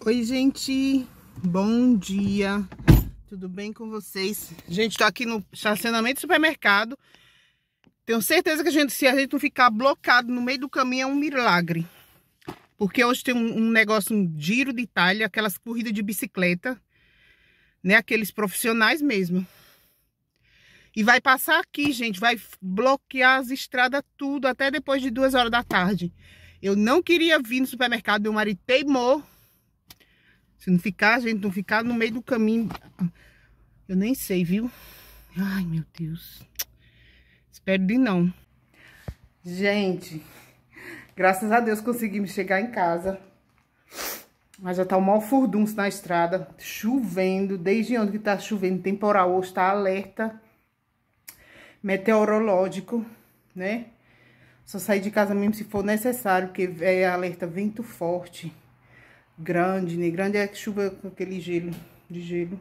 Oi, gente, bom dia, tudo bem com vocês? Gente, tô aqui no estacionamento do supermercado. Tenho certeza que se a gente não ficar blocado no meio do caminho é um milagre. Porque hoje tem um negócio, um Giro de Itália, aquelas corridas de bicicleta, né? Aqueles profissionais mesmo. E vai passar aqui, gente, vai bloquear as estradas tudo até depois de 2 horas da tarde. Eu não queria vir no supermercado, meu marido teimou. Se não ficar, gente, não ficar no meio do caminho, eu nem sei, viu? Ai, meu Deus. Espero de não. Gente, graças a Deus conseguimos chegar em casa. Mas já tá um mau furdunço na estrada. Chovendo, desde onde que tá chovendo, temporal. Hoje tá alerta meteorológico, né? Só sair de casa mesmo se for necessário, porque é alerta vento forte. Grande, né? Grande é chuva com aquele gelo, de gelo.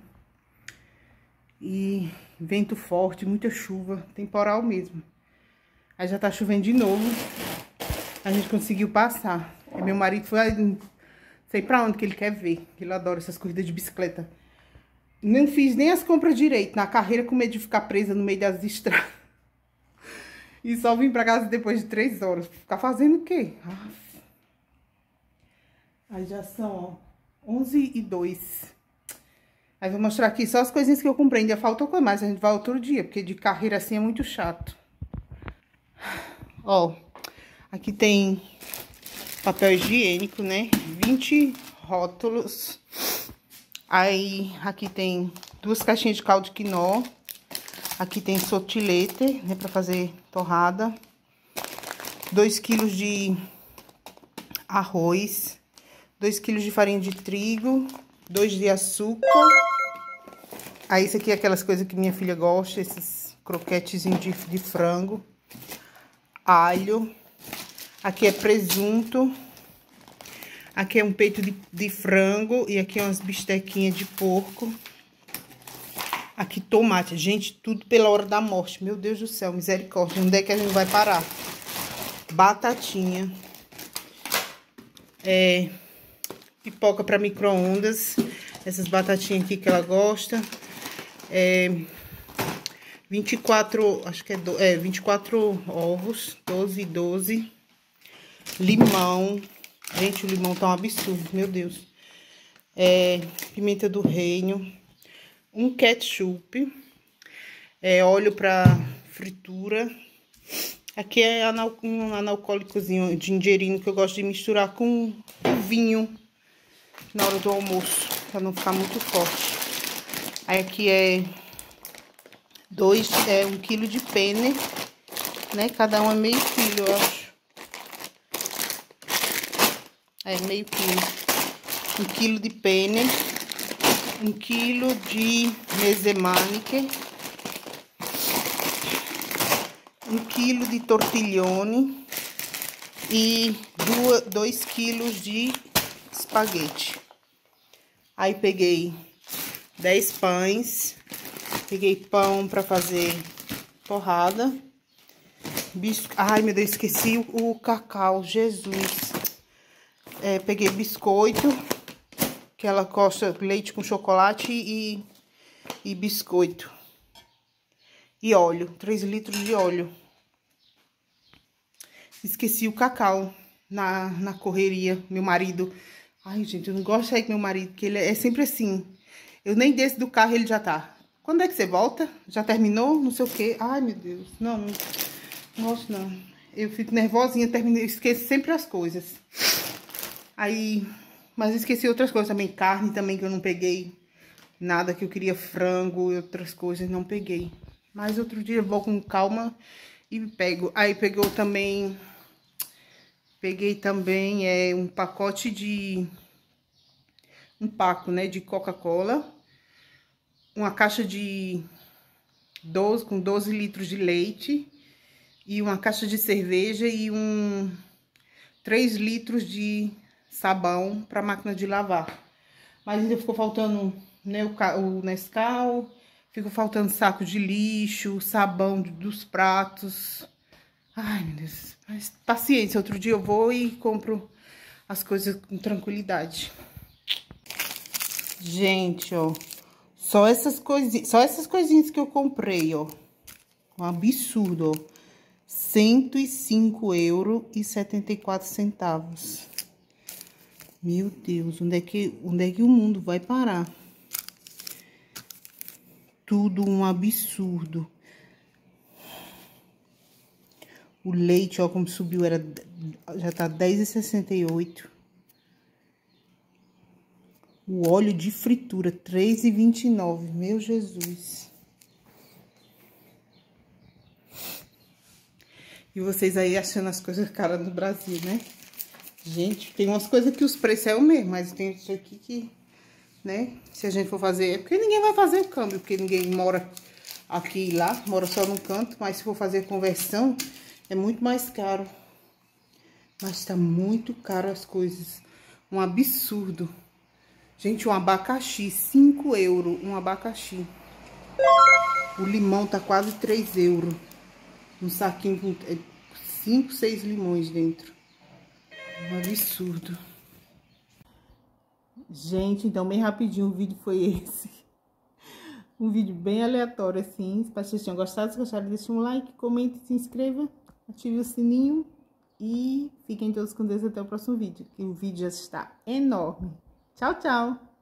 E vento forte, muita chuva, temporal mesmo. Aí já tá chovendo de novo. A gente conseguiu passar. Aí meu marido foi, sei pra onde que ele quer ver, que ele adora essas corridas de bicicleta. Não fiz nem as compras direito, na carreira com medo de ficar presa no meio das estradas. E só vim pra casa depois de 3 horas. Ficar fazendo o quê? Aí já são, ó, 11h02. Aí vou mostrar aqui só as coisinhas que eu comprei. Ainda faltou coisa mais, a gente vai outro dia, porque de carreira assim é muito chato. Ó, aqui tem papel higiênico, né? 20 rótulos. Aí, aqui tem 2 caixinhas de caldo de quinó. Aqui tem sotilete, né, pra fazer torrada. 2 quilos de arroz. 2 quilos de farinha de trigo, 2 de açúcar. Aí, isso aqui é aquelas coisas que minha filha gosta, esses croquetezinhos de frango. Alho. Aqui é presunto. Aqui é um peito de frango e aqui é umas bistequinhas de porco. Aqui tomate. Gente, tudo pela hora da morte. Meu Deus do céu, misericórdia. Onde é que a gente vai parar? Batatinha. Pipoca para micro-ondas. Essas batatinhas aqui que ela gosta. 24, acho que 24 ovos. 12 e 12. Limão. Gente, o limão tá um absurdo, meu Deus. Pimenta do reino. Um ketchup. Óleo para fritura. Aqui é um analcólicozinho, gingerino, que eu gosto de misturar com o vinho na hora do almoço, pra não ficar muito forte. Aí aqui é 1 quilo de penne, né? Cada um é meio quilo, eu acho. Meio quilo. 1 quilo de penne. 1 quilo de mesemaniche. 1 quilo de tortiglione e 2 quilos de espaguete. Aí peguei 10 pães, peguei pão para fazer torrada. Ai, meu Deus, esqueci o cacau, Jesus. Peguei biscoito, que ela gosta leite com chocolate e biscoito. E óleo, 3 litros de óleo. Esqueci o cacau na correria, meu marido. Ai, gente, eu não gosto de sair com meu marido, porque ele é sempre assim. Eu nem desço do carro, ele já tá. Quando é que você volta? Já terminou? Não sei o quê. Ai, meu Deus. Não gosto não. Eu fico nervosinha, esqueço sempre as coisas. Aí, mas esqueci outras coisas também. Carne também que eu não peguei. Nada que eu queria, frango e outras coisas, não peguei. Mas outro dia eu vou com calma e pego. Aí peguei também um pacote de... Um paco, né, de Coca-Cola. Uma caixa de 12 litros de leite. E uma caixa de cerveja e 3 litros de sabão para máquina de lavar. Mas ainda ficou faltando, né, o Nescau. Ficou faltando saco de lixo, sabão dos pratos. Ai, meu Deus. Mas paciência, outro dia eu vou e compro as coisas com tranquilidade. Gente, ó. Só essas coisinhas que eu comprei, ó. Um absurdo, ó. R$105,74. Meu Deus, onde é que o mundo vai parar? Tudo um absurdo. O leite, ó, como subiu, já tá R$10,68. O óleo de fritura, R$3,29. Meu Jesus. E vocês aí achando as coisas caras no Brasil, né? Gente, tem umas coisas que os preços é o mesmo, mas tem isso aqui que, né? Se a gente for fazer, é porque ninguém vai fazer o câmbio, porque ninguém mora aqui e lá, mora só num canto, mas se for fazer conversão, é muito mais caro. Mas tá muito caro as coisas, um absurdo. Gente, um abacaxi, 5 euros, um abacaxi. O limão tá quase 3 euros. Um saquinho com 5, 6 limões dentro. Um absurdo. Gente, então bem rapidinho o vídeo foi esse. Um vídeo bem aleatório assim. Espero que vocês tenham gostado. Se gostaram, deixe um like, comente, se inscreva, ative o sininho. E fiquem todos com Deus até o próximo vídeo. Que o vídeo já está enorme. Tchau, tchau!